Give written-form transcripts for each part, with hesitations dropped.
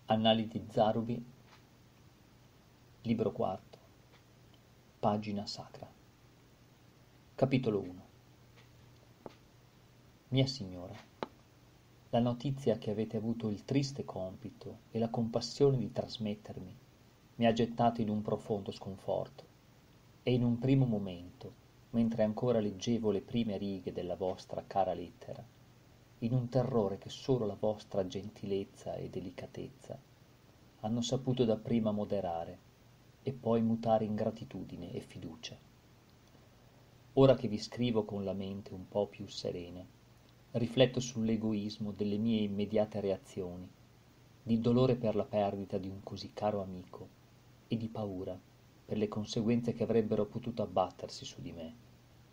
Annali di Zarubi, libro quarto, pagina sacra. Capitolo 1. Mia signora, la notizia che avete avuto il triste compito e la compassione di trasmettermi mi ha gettato in un profondo sconforto e in un primo momento, mentre ancora leggevo le prime righe della vostra cara lettera, in un terrore che solo la vostra gentilezza e delicatezza hanno saputo dapprima moderare e poi mutare in gratitudine e fiducia. Ora che vi scrivo con la mente un po' più serena, rifletto sull'egoismo delle mie immediate reazioni, di dolore per la perdita di un così caro amico e di paura per le conseguenze che avrebbero potuto abbattersi su di me.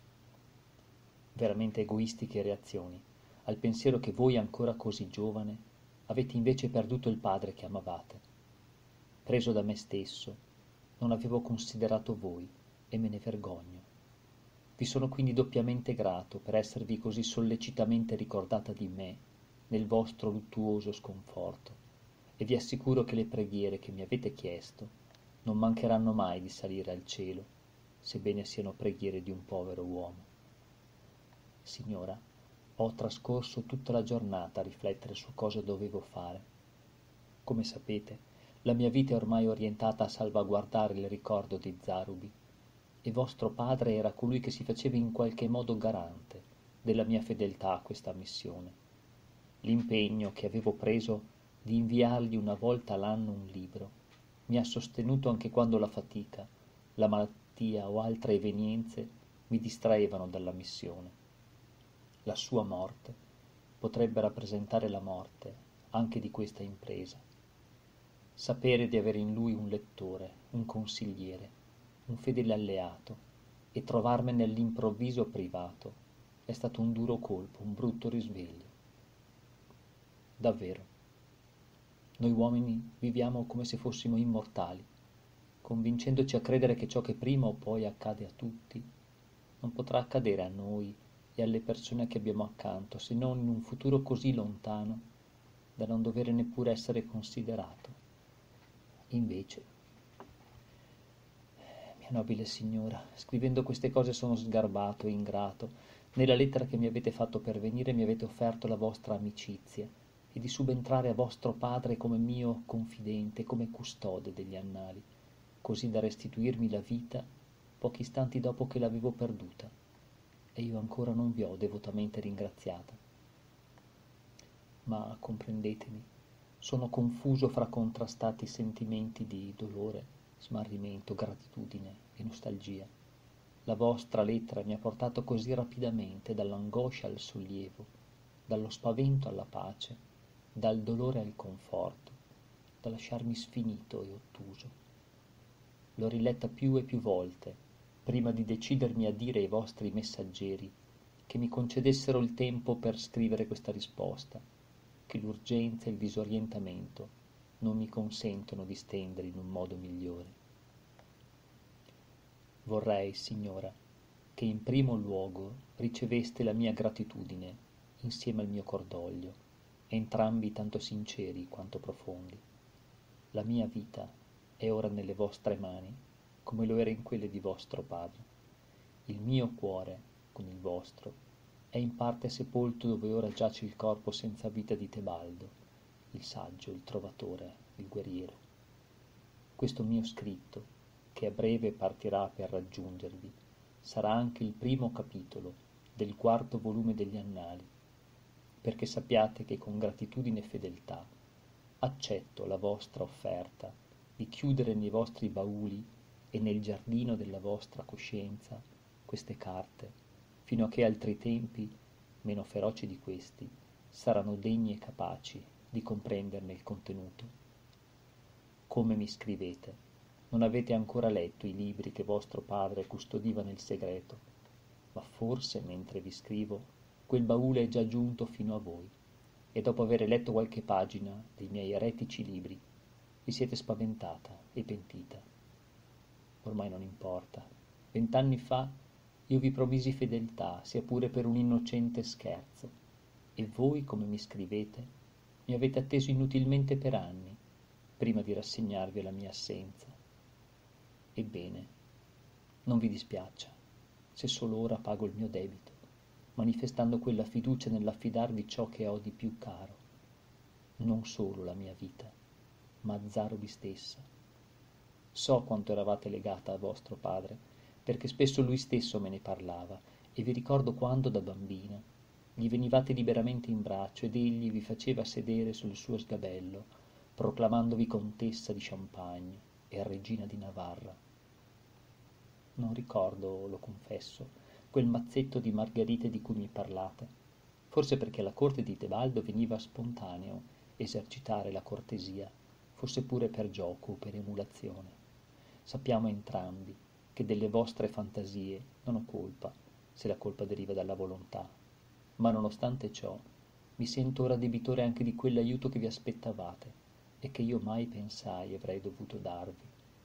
Veramente egoistiche reazioni al pensiero che voi ancora così giovane avete invece perduto il padre che amavate. Preso da me stesso, non avevo considerato voi e me ne vergogno. Vi sono quindi doppiamente grato per esservi così sollecitamente ricordata di me nel vostro luttuoso sconforto e vi assicuro che le preghiere che mi avete chiesto non mancheranno mai di salire al cielo, sebbene siano preghiere di un povero uomo. Signora, ho trascorso tutta la giornata a riflettere su cosa dovevo fare. Come sapete, la mia vita è ormai orientata a salvaguardare il ricordo di Zarubi, e vostro padre era colui che si faceva in qualche modo garante della mia fedeltà a questa missione. L'impegno che avevo preso di inviargli una volta l'anno un libro mi ha sostenuto anche quando la fatica, la malattia o altre evenienze mi distraevano dalla missione. La sua morte potrebbe rappresentare la morte anche di questa impresa. Sapere di avere in lui un lettore, un consigliere, un fedele alleato e trovarmene all'improvviso privato è stato un duro colpo, un brutto risveglio. Davvero, noi uomini viviamo come se fossimo immortali, convincendoci a credere che ciò che prima o poi accade a tutti non potrà accadere a noi e alle persone che abbiamo accanto, se non in un futuro così lontano da non dover neppure essere considerato. Invece, mia nobile signora, scrivendo queste cose sono sgarbato e ingrato. Nella lettera che mi avete fatto pervenire mi avete offerto la vostra amicizia e di subentrare a vostro padre come mio confidente, come custode degli annali, così da restituirmi la vita pochi istanti dopo che l'avevo perduta. E io ancora non vi ho devotamente ringraziata. Ma comprendetemi, sono confuso fra contrastati sentimenti di dolore, smarrimento, gratitudine e nostalgia. La vostra lettera mi ha portato così rapidamente dall'angoscia al sollievo, dallo spavento alla pace, dal dolore al conforto, da lasciarmi sfinito e ottuso. L'ho riletta più e più volte, prima di decidermi a dire ai vostri messaggeri che mi concedessero il tempo per scrivere questa risposta, che l'urgenza e il disorientamento non mi consentono di stendere in un modo migliore. Vorrei, signora, che in primo luogo riceveste la mia gratitudine insieme al mio cordoglio, entrambi tanto sinceri quanto profondi. La mia vita è ora nelle vostre mani, come lo era in quelle di vostro padre. Il mio cuore, con il vostro, è in parte sepolto dove ora giace il corpo senza vita di Tebaldo, il saggio, il trovatore, il guerriero. Questo mio scritto, che a breve partirà per raggiungervi, sarà anche il primo capitolo del quarto volume degli Annali, perché sappiate che con gratitudine e fedeltà accetto la vostra offerta di chiudere nei vostri bauli e nel giardino della vostra coscienza queste carte, fino a che altri tempi, meno feroci di questi, saranno degni e capaci di comprenderne il contenuto. Come mi scrivete, non avete ancora letto i libri che vostro padre custodiva nel segreto, ma forse, mentre vi scrivo, quel baule è già giunto fino a voi, e dopo aver letto qualche pagina dei miei eretici libri, vi siete spaventata e pentita. Ormai non importa. 20 anni fa io vi promisi fedeltà, sia pure per un innocente scherzo, e voi, come mi scrivete, mi avete atteso inutilmente per anni, prima di rassegnarvi alla mia assenza. Ebbene, non vi dispiaccia, se solo ora pago il mio debito, manifestando quella fiducia nell'affidarvi ciò che ho di più caro, non solo la mia vita, ma Zarobi stessa. So quanto eravate legata a vostro padre, perché spesso lui stesso me ne parlava, e vi ricordo quando da bambina gli venivate liberamente in braccio ed egli vi faceva sedere sul suo sgabello, proclamandovi contessa di Champagne e regina di Navarra. Non ricordo, lo confesso, quel mazzetto di margherite di cui mi parlate, forse perché alla corte di Tebaldo veniva spontaneo esercitare la cortesia, forse pure per gioco o per emulazione. Sappiamo entrambi che delle vostre fantasie non ho colpa, se la colpa deriva dalla volontà, ma nonostante ciò mi sento ora debitore anche di quell'aiuto che vi aspettavate e che io mai pensai avrei dovuto darvi.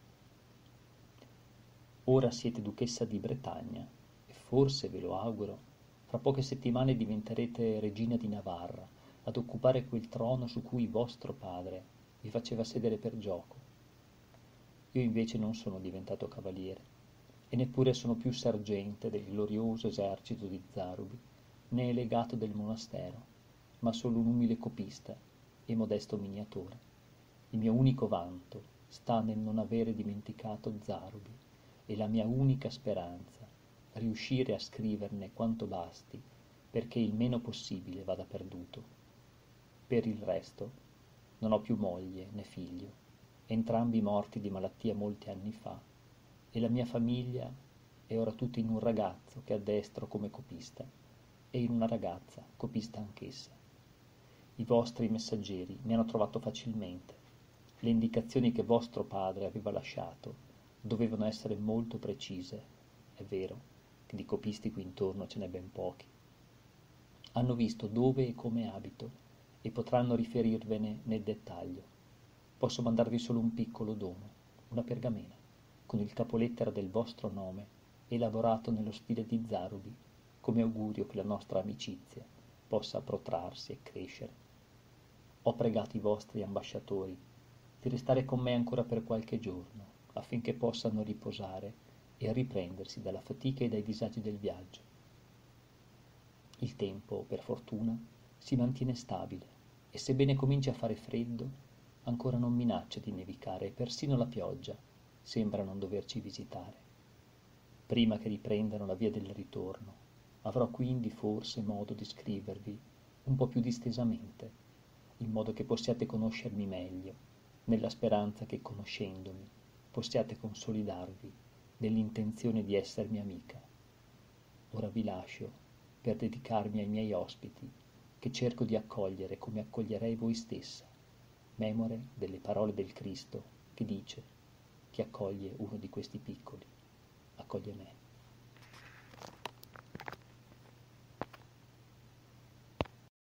Ora siete duchessa di Bretagna e forse, ve lo auguro, fra poche settimane diventerete regina di Navarra, ad occupare quel trono su cui vostro padre vi faceva sedere per gioco. Io invece non sono diventato cavaliere e neppure sono più sergente del glorioso esercito di Zarubi, né legato del monastero, ma solo un umile copista e modesto miniatore. Il mio unico vanto sta nel non avere dimenticato Zarubi e la mia unica speranza, riuscire a scriverne quanto basti perché il meno possibile vada perduto. Per il resto non ho più moglie né figlio, entrambi morti di malattia molti anni fa, e la mia famiglia è ora tutta in un ragazzo che addestro come copista e in una ragazza copista anch'essa. I vostri messaggeri mi hanno trovato facilmente. Le indicazioni che vostro padre aveva lasciato dovevano essere molto precise. È vero che di copisti qui intorno ce n'è ben pochi. Hanno visto dove e come abito e potranno riferirvene nel dettaglio. Posso mandarvi solo un piccolo dono, una pergamena, con il capolettera del vostro nome, elaborato nello stile di Zarubi, come augurio che la nostra amicizia possa protrarsi e crescere. Ho pregato i vostri ambasciatori di restare con me ancora per qualche giorno, affinché possano riposare e riprendersi dalla fatica e dai disagi del viaggio. Il tempo, per fortuna, si mantiene stabile e sebbene cominci a fare freddo, ancora non minaccia di nevicare e persino la pioggia sembra non doverci visitare. Prima che riprendano la via del ritorno, avrò quindi forse modo di scrivervi un po' più distesamente, in modo che possiate conoscermi meglio, nella speranza che conoscendomi possiate consolidarvi nell'intenzione di essermi amica. Ora vi lascio per dedicarmi ai miei ospiti, che cerco di accogliere come accoglierei voi stessa, memore delle parole del Cristo che dice: chi accoglie uno di questi piccoli, accoglie me.